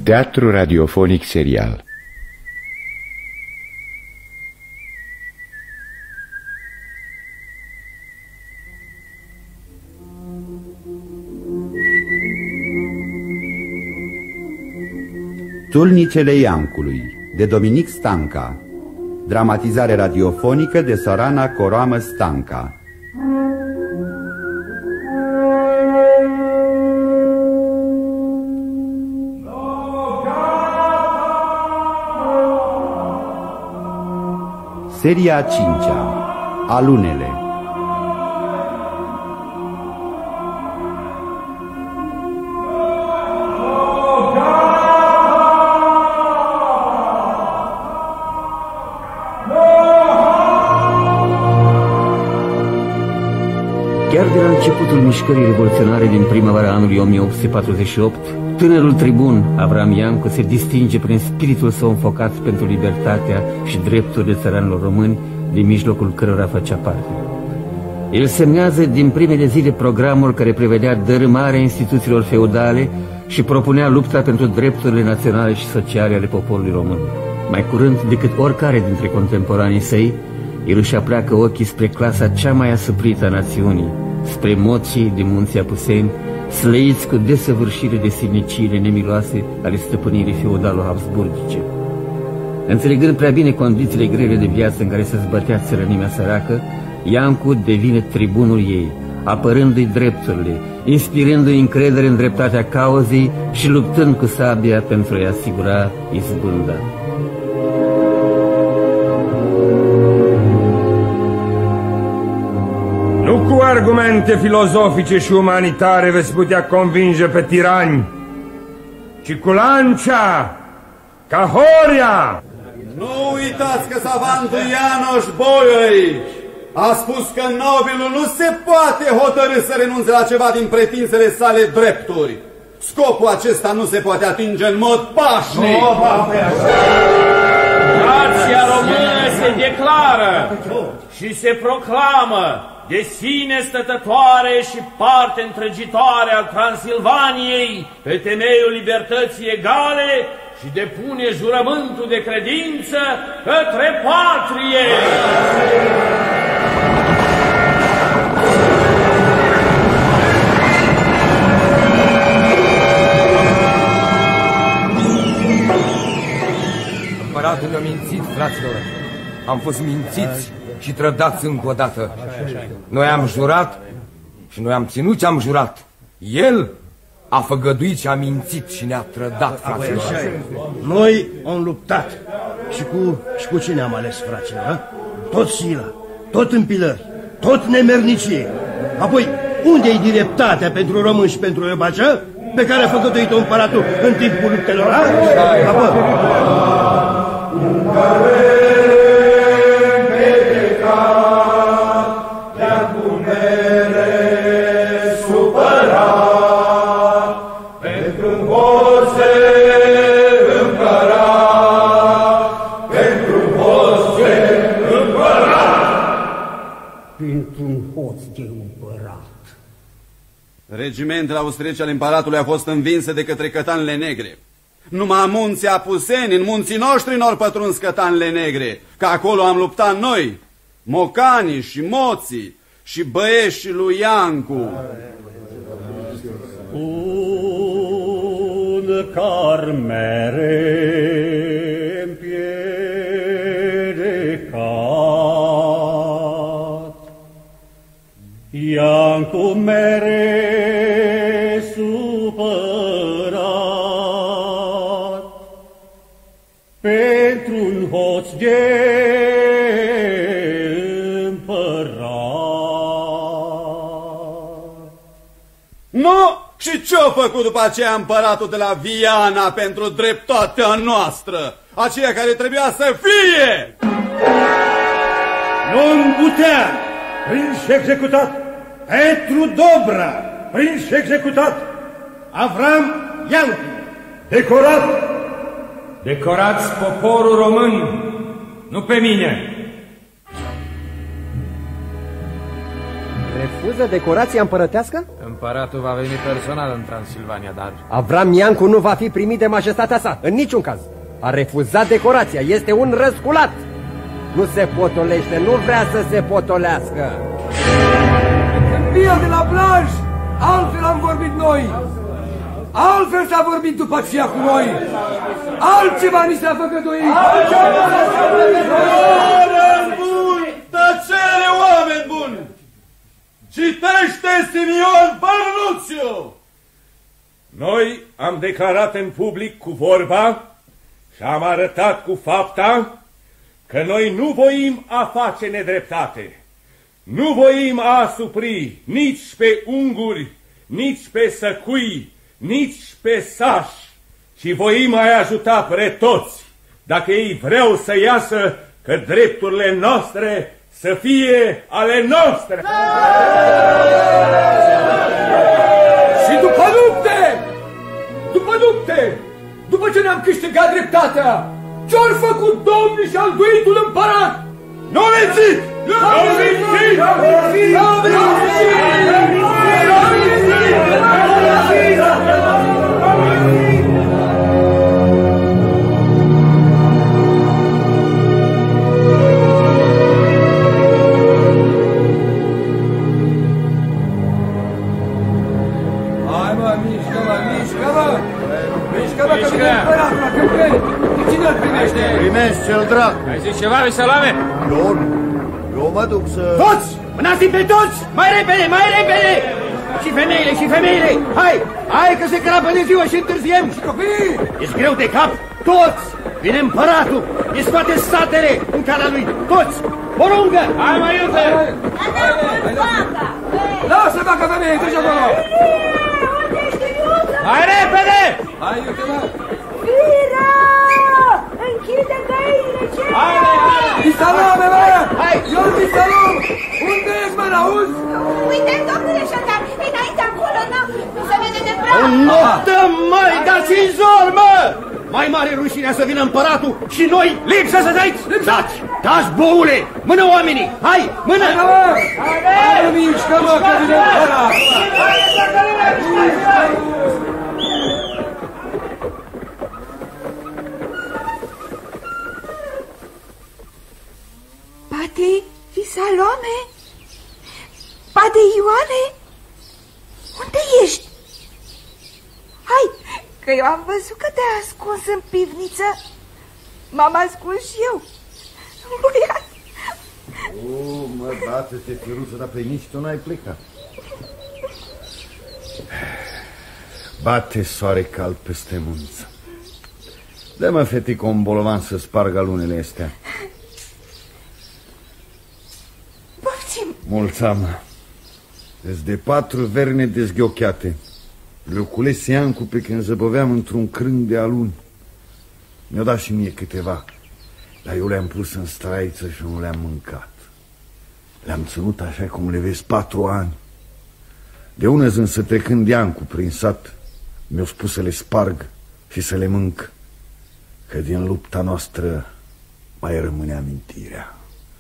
Teatru radiofonic serial. Tulnicele Iancului, de Dominic Stanca. Dramatizare radiofonică de Sorana Coroamă Stanca. Seria a 5-a, Alunele. Chiar de la începutul mișcării revoluționare din primăvara anului 1848, tânărul tribun Avram Iancu se distinge prin spiritul său înfocat pentru libertatea și drepturile țăranilor români, din mijlocul cărora făcea parte. El semnează din primele zile programul care prevedea dărâmarea instituțiilor feudale și propunea lupta pentru drepturile naționale și sociale ale poporului român. Mai curând decât oricare dintre contemporanii săi, el își apleacă ochii spre clasa cea mai asuprită a națiunii, spre mocii din munții Apuseni, slăiți cu desăvârșire de silniciile nemiloase ale stăpânirii feudalo-habsburgice. Înțelegând prea bine condițiile grele de viață în care se zbătea țărănimea săracă, Iancu devine tribunul ei, apărându-i drepturile, inspirându-i încredere în dreptatea cauzei și luptând cu sabia pentru a-i asigura izbânda. Nu cu argumente filozofice și umanitare veți putea convinge pe tirani, ci cu lancia, ca Horia. Nu uitați că savantul Ianoș Boioi a spus că nobilul nu se poate hotărî să renunțe la ceva din pretinsele sale drepturi. Scopul acesta nu se poate atinge în mod pașnic. Nația română se declară și se proclamă de sine stătătoare și parte întregitoare a Transilvaniei pe temeiul libertății egale și depune jurământul de credință către patrie. Împăratul ne-a mințit, fraților. Am fost mințiți și trădați încă o dată. Noi am jurat și noi am ținut ce am jurat. El a făgăduit și a mințit și ne-a trădat, fraților. Noi am luptat. Și cu cine am ales, fraților? Tot sila, tot împilări, tot nemernicie. Apoi, unde-i dreptatea pentru români și pentru răbacea pe care a făgăduit-o împăratul în timpul luptelor? Apoi... Regimentele austriece ale împăratului au fost învinse de către cătanele negre. Numai munții Apuseni, în munții noștri n-au pătruns cătanele negre, că acolo am luptat noi, mocanii și moții și băieșii lui Iancu. Un carmere împiedecat, Iancu mere supărat, pentru-n hoț de împărat. Nu? Și ce-a făcut după aceea împăratul de la Viana pentru dreptatea noastră, aceea care trebuia să fie? Nu-mi putea, prins și executat, Petru Dobra, prins și executat, Avram Iancu, decorat. Decorați poporul român, nu pe mine. refuză decorația împărătească? Împăratul va veni personal în Transilvania, dar... Avram Iancu nu va fi primit de majestatea sa, în niciun caz. A refuzat decorația, este un răsculat. Nu se potolește, nu vrea să se potolească. Câmpia de la Blaj, altfel am vorbit noi. Altfel s-a vorbit după aceea cu noi. Altceva ni s-a făgăduit. Oameni buni! Tăcere, oameni buni! Citește Simion Bărnuțiu! Noi am declarat în public cu vorba și am arătat cu fapta că noi nu voim a face nedreptate. Nu voim a asupri nici pe unguri, nici pe săcui, nici pe sași, ci voim a-i ajuta pe toți, dacă ei vreau să iasă, că drepturile noastre să fie ale noastre. Și după lupte, după ce ne-am câștigat dreptatea, ce-au făcut domnii și alduitul împărat? Nu mințit! Hai mă, mișcă-mă, că vine împăratul la câmpeni. Cine îl primește? Primești cel drag. Ai zis ceva, Veselame? Eu mă duc să... Toți! Mânați pe toți! Mai repede, mai repede! Și femeile! Hai că se crapă de ziua și întârziem! Și copiii! Ești greu de cap? Toți! Vine împăratul! E scoate satele în calea lui! Toți! Porungă! Hai, mai iute! Lasă, vaca femeie, treci acolo! Hai repede! Hai, iute-mă! Fira! Închide găinile, ce? Haide! Misalome, bă! Hai! Eu, Misalom! Unde ești, mă, n-auzi? Uite, domnule Șotar, înainte acolo, nu se vede de prea. Noptăm, măi, dați-i zor, mă! Mai mare rușinea să vină împăratul și noi lipsă de aici! Taci, boule! Mână, oamenii! Hai, mână! Hai, mișcă-mă, că vine împărat! Pate Salome? Pate Ioane? Unde ești? Hai, că eu am văzut că te-ai ascuns în pivniță. M-am ascuns și eu. Băiat. Mă, bate-te, Firuță, dar pe nici tu n-ai plecat. Bate soare cald peste munță. Dă-mă, fetică, un bolovan să spargă lunele astea. Poftim. Mulțam. Îți de 4 verne dezghiocheate. Le-o cules Iancu pe când zăbăveam într-un crâng de aluni. Mi-o dat și mie câteva, dar eu le-am pus în straiță și nu le-am mâncat. Le-am ținut așa cum le vezi 4 ani. De ună zi însă, trecând Iancu prin sat, mi-o spus să le sparg și să le mânc, că din lupta noastră mai rămâne amintirea.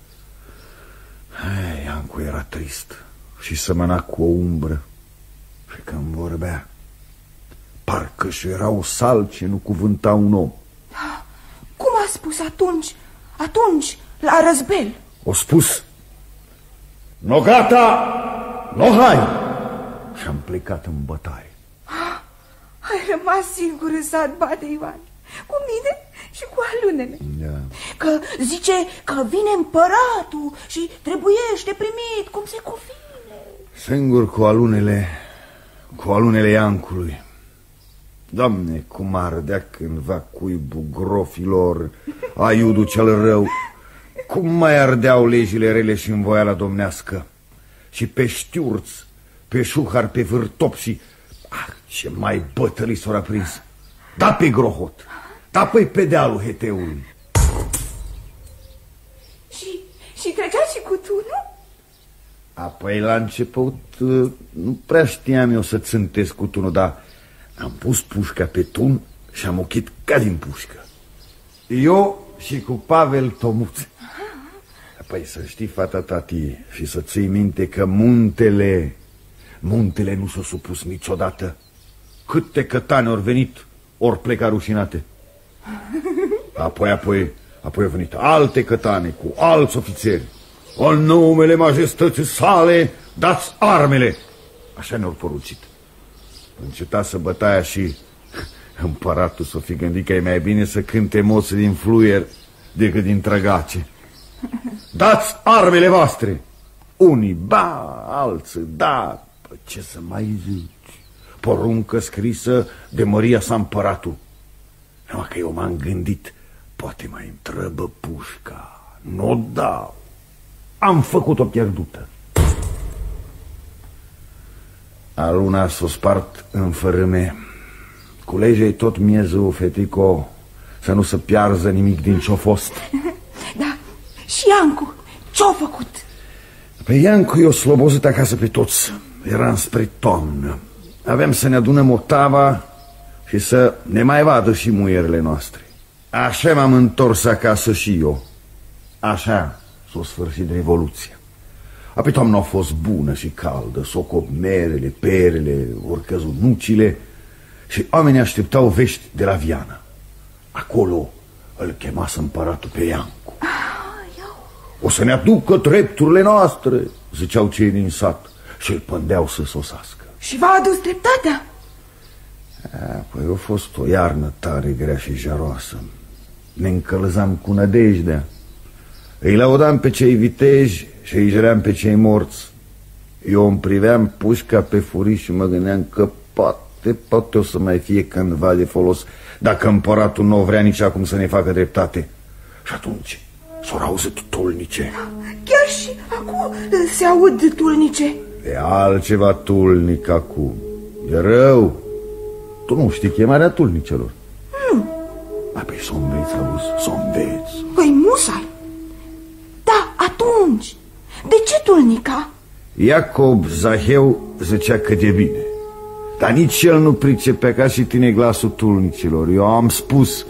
Iancu era trist și sămăna cu o umbră și când vorbea, parcă-și era o salce, nu cuvânta un om. Cum a spus atunci, la răzbel? O spus, no gata, no hai! Și-am plecat în bătaie. Ai rămas singur în sat, Bate Ioane, cu mine și cu alunele. Da. Că zice că vine împăratul și trebuiește primit cum se cuvine. Singur cu alunele Iancului. Doamne, cum ardea cândva cuibul grofilor, aiudul cel rău. Cum mai ardeau legile rele și învoiala domnească. Și pe știurț, pe șuhar, pe vârtop și... ce mai bătălii s-au aprins. Da pe grohot, da pe dealul Heteului. Și trecea și cu tunul? Apoi la început nu prea știam eu să țântesc cu tunul, dar am pus pușca pe tun și am ochit ca din pușcă. Eu și cu Pavel Tomuț. Păi să știi, fata tati, și să ții minte că muntele nu s-a supus niciodată. Câte cătane ori venit, ori pleca rușinate. Apoi au venit alte cătane cu alți ofițeri. În numele majestății sale, dați armele! Așa ne-au poruncit. Încetase bătaia și împăratul s-o fi gândit că e mai bine să cânte moții din fluier decât din trăgace. Dați armele voastre! Unii ba, alții da. Păi ce să mai zici? Poruncă scrisă de Măria sa împăratul. Numai că eu m-am gândit, poate mai îmi trăbă pușca. Nu dau. Am făcut-o pierdută. Aluna s-o spart în fărâme. Culege-i tot miezul, fetico, să nu se piarză nimic din ce-o fost. Da, și Iancu, ce-a făcut? Pe Iancu i-o slobozit acasă pe toți. Eram spre toamnă. Aveam să ne adunăm otava și să ne mai vadă și muierile noastre. Așa m-am întors acasă și eu. Așa s-a sfârșit revoluția. Apoi toamna a fost bună și caldă, s-o cop merele, perele, ori căzut nucile și oamenii așteptau vești de la Viana. Acolo îl chemase împăratul pe Iancu. O să ne aducă drepturile noastre, ziceau cei din sat, și îl pândeau să sosească. Și v-a adus dreptatea? Păi a fost o iarnă tare grea și jaroasă. Ne încălzam cu nădejdea. Îi laudam pe cei viteji și îi jăream pe cei morți. Eu îmi priveam pușca pe furiș și mă gândeam că poate o să mai fie cândva de folos, dacă împăratul nu vrea nici acum să ne facă dreptate. Și atunci s-au auzit tulnice. Chiar și acum se aud tulnice. E altceva tulnic acum. E rău. Tu nu știi chemarea tulnicelor? Apoi s-o înveți, auzi, s-o înveți. Păi musai. Da, atunci. De ce tulnica? Iacob Zaheu zicea că de bine, dar nici el nu pricepea ca și tine glasul tulnicilor. Eu am spus.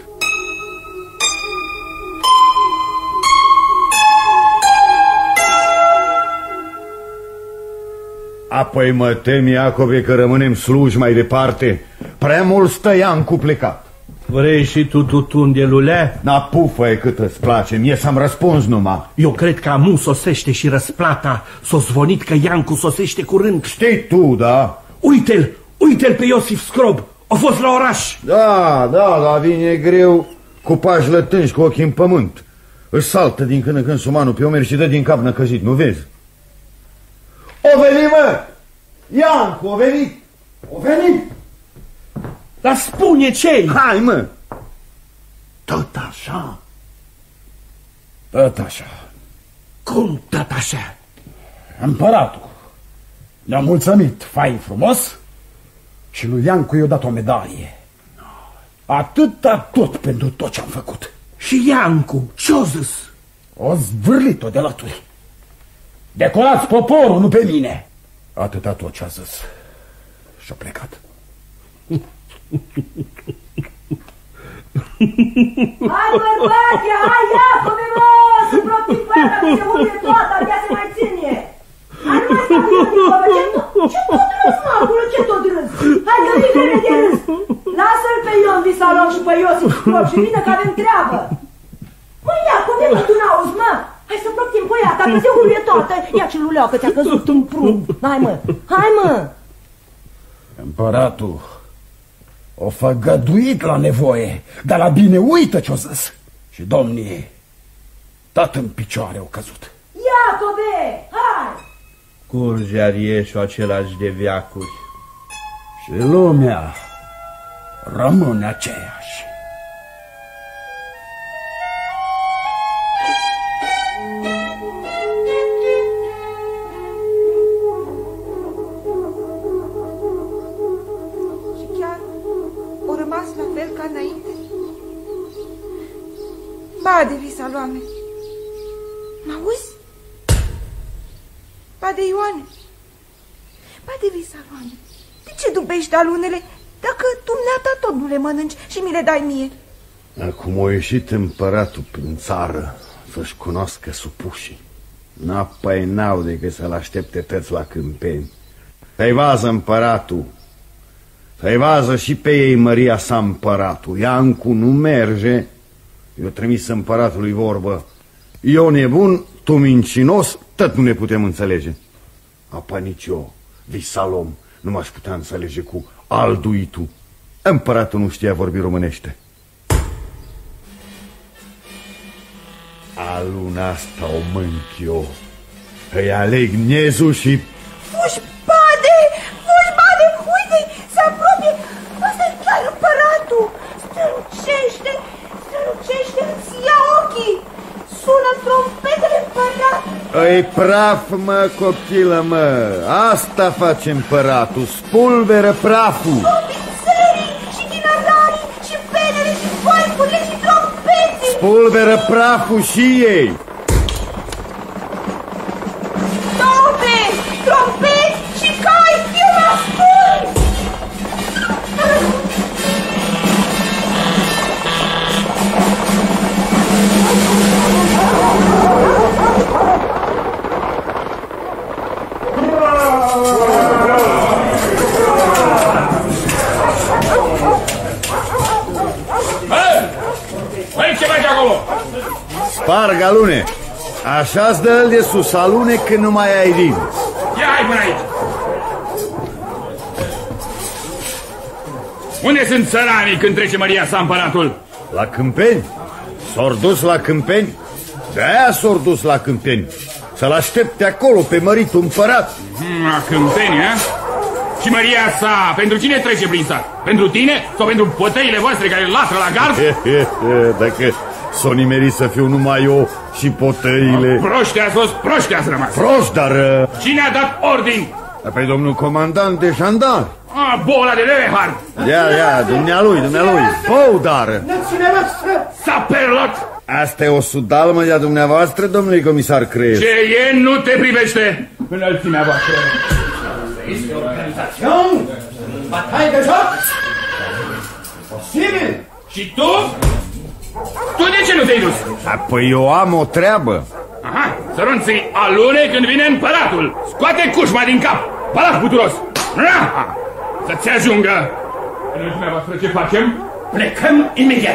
Apoi mă tem, Iacobe, că rămânem sluji mai departe. Prea mult stă Iancu plecat. Vrei și tu tutun de lulea? Na, pufă-i cât îți place, mie să-mi răspunzi numai. Eu cred că amu sosește și răsplata. S-o zvonit că Iancu sosește curând. Știi tu, da? Uite-l pe Iosif Scrob. A fost la oraș. Da, dar vine greu cu pași lătânși, cu ochii în pământ. Își saltă din când în când sumanul pe umeri și dă din cap năcăjit, nu vezi? O venit, mă! Iancu, o venit! O venit! Dar spune ce-i? Hai, mă! Tot așa. Tot așa. Cum tot așa? Împăratul ne-a mulțumit fain frumos și lui Iancu i-a dat o medalie. Atâta tot pentru tot ce-am făcut. Și Iancu, ce-o zis? O zvârlit-o de lături. Decorați poporul, nu pe mine. Atâta tot ce-a zis. Și-a plecat. Hai, bărbate, hai, Iacobe, mă, să propti fata, că se unde toată, abia se mai ține. Hai, nu mai sta cu ce tot râs, mă, acolo, ce tot râs? Hai, că nu-i vreme de râs. Lasă-l pe Ion Visalon și pe Iosif Scrob și vină că avem treabă. Păi, Iacobe, mă, tu n-auzi, mă? Hai să proptim poiata, că se urie toată. Ia ce luleu, că ți-a căzut în prun. Hai, mă. Împăratul o făgăduit la nevoie, dar la bine uită ce-o zis. Și domnii tot în picioare au căzut. Iacobe, hai! Curge arieșul același de veacuri. Și lumea rămâne aceeași. Bade, Visaloane. M-auzi? Bade, Ioane. Bade, Visaloane. De ce dubești alunele dacă dumneata tot nu le mănânci și mi le dai mie? Acum a ieșit împăratul prin țară să-și cunoască supușii. Păi n-au decât să-l aștepte tăți la câmpeni. Să-i vază împăratul. Să-i vază și pe ei măria sa împăratul. Iancu nu merge. Eu trimis împăratului vorbă. Eu nebun, tu mincinos, tot nu ne putem înțelege. Apa nici eu, Visalom, nu m-aș putea înțelege cu alduitul. Împăratul nu știa vorbi românește. Aluna asta o mânc eu. Îi aleg Gnezu și... Fugi, Bade, uite, se apropie. Asta e chiar împăratul. Strălucește, îți ia ochii. Sună trompetele împăratului. Îi praf, mă, copilă, mă. Asta face împăratul, spulberă praful. Ofițerii și dinararii și penele și voicurile și trompeții. Spulberă praful și ei. Tope, trompeti și cai, eu mă ascult. Băi, ce faci acolo? Sparg alune. Așa-ți dă de sus alune când nu mai ai din. Ia hai până aici. Unde sunt țăranii când trece măria sa împăratul? La câmpeni? S-or dus la câmpeni? De-aia s-or dus la câmpeni. Să-l aștepte acolo pe măritul împărat. La câmpeni, a? Și măria sa, pentru cine trece prin sat? Pentru tine sau pentru potăile voastre care latră la gard? Dacă s-o nimerit să fiu numai eu și potăile... Proști ați fost, proști ați rămas. Proști, dar... Cine a dat ordin? Păi domnul comandant de jandar. Bola de Levehard. Ia, dumnealui. Băudar. Saperlot. Asta e o sudalmă de-a dumneavoastră, domnului comisar Creț. Ce e nu te privește. Înălțimea voastră. Este organizațion? Bataie de joc? Posibil? Și tu? Tu de ce nu te-ai dus? Păi eu am o treabă. Aha, sărunții alune când vine împăratul. Scoate cușma din cap. Balac puturos. Să-ți ajungă. Înălțimea voastră, ce facem? Plecăm imediat.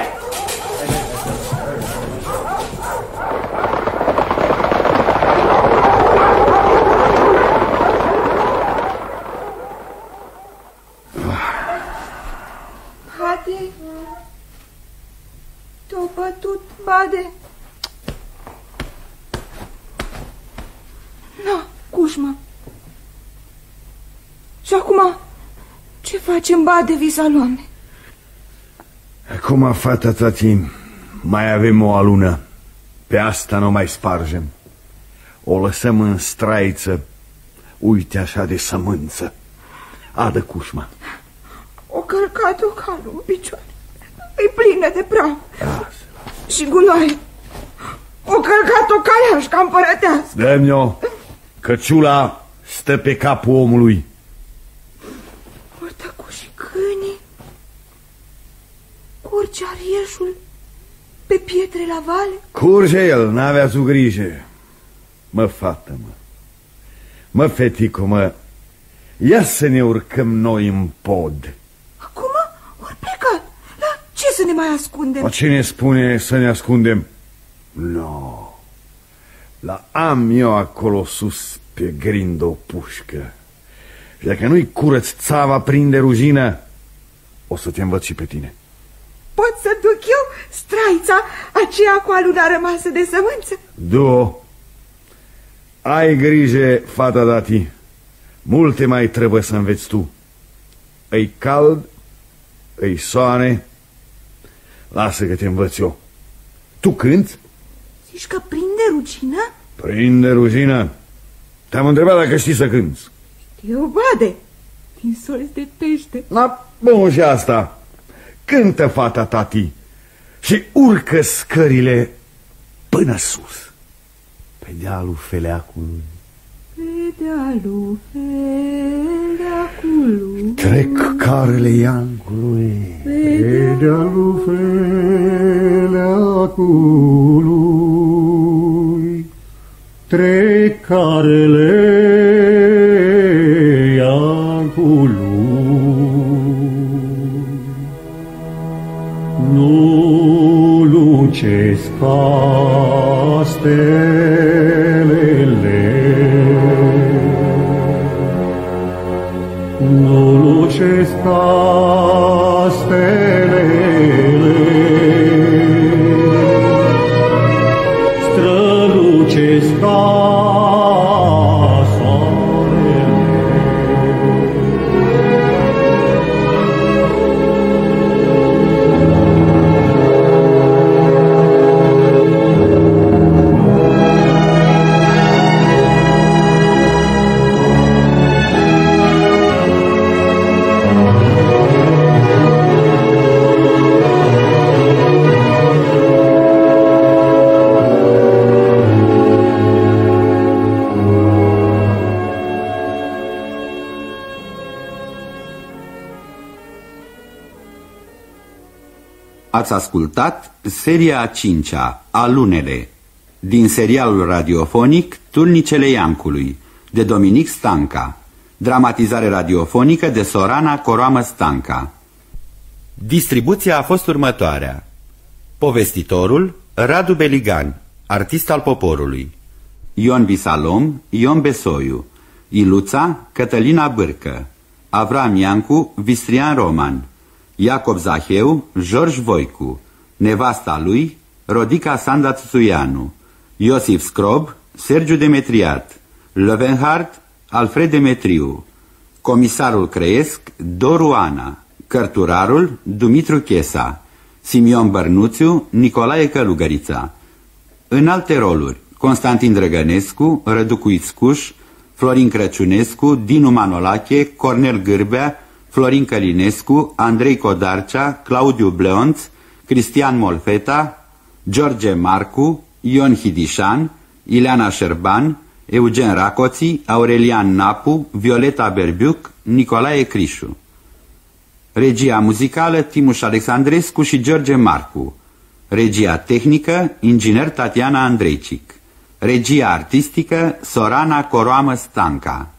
Te-a bătut, Bade. Na, Cușma. Și acum, ce facem, Bade, Visalome? Acum, fata tati, mai avem o alună. Pe asta nu mai spargem. O lăsăm în straiță. Uite așa de sămânță. Adă Cușma. O călcat-o calul în picioare. E plină de praf și gunoaie. O călcat-o caleașca împărătească. Dă-mi-o. Căciula stă pe capul omului. Urtă cu și câinii. Curge arieșul pe pietre la vale. Curge el, n-avea tu grijă. Mă, fată, mă. Mă, fetico, mă. Ia să ne urcăm noi în pod. Acum ori plecat. La ce să ne mai ascundem? Cine spune să ne ascundem? No. La am eu acolo sus pe grindă o pușcă. Și dacă nu-i curăț țava prinde rugină, o să te învăț și pe tine. Pot să duc eu straița aceea cu aluna rămasă de sămânță? Du-o. Ai grijă, fata dati. Multe mai trebuie să înveți tu. E cald, e soare. Lasă că te învăț eu. Tu cânti? Zici că prinde rugină? Prinde rugină. Te-am întrebat dacă știi să cânti. Eu, Bade, din solți de pește. Na, bun și asta. Cântă, fata tati, și urcă scările până sus, pe dealul Feleacului. Pe dealul Feleacului trec carele Iancului. Pe dealul Feleacului trec carele iacului. Nu lucesc stelele, nu lucesc stelele, strălucesc Ați ascultat seria a 5-a, Alunele, din serialul radiofonic Tulnicele Iancului, de Dominic Stanca, dramatizare radiofonică de Sorana Coroamă Stanca. Distribuția a fost următoarea: povestitorul Radu Beligan, artist al poporului; Ion Bisalom, Ion Besoiu; Iluța, Cătălina Bârcă; Avram Iancu, Vistrian Roman; Iacob Zaheu, George Voicu; nevasta lui, Rodica Sanda Tsuianu; Iosif Scrob, Sergiu Demetriat; Levenhard, Alfred Demetriu; comisarul Creesc, Doru Ana; cărturarul, Dumitru Chesa; Simion Bărnuțiu, Nicolae Călugărița. În alte roluri: Constantin Drăgănescu, Răducu Ițcuș, Florin Crăciunescu, Dinu Manolache, Cornel Gârbea, Florin Călinescu, Andrei Codarcea, Claudiu Bleonț, Cristian Molfeta, George Marcu, Ion Hidișan, Ileana Șerban, Eugen Racoții, Aurelian Napu, Violeta Berbiuc, Nicolae Crișu. Regia muzicală Timuș Alexandrescu și George Marcu. Regia tehnică inginer Tatiana Andreicic. Regia artistică Sorana Coroamă Stanca.